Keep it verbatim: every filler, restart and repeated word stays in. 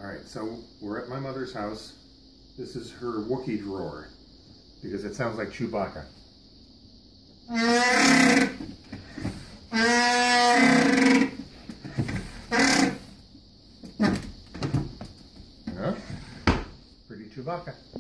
Alright, so we're at my mother's house. This is her Wookie drawer, because it sounds like Chewbacca. Yeah, pretty Chewbacca.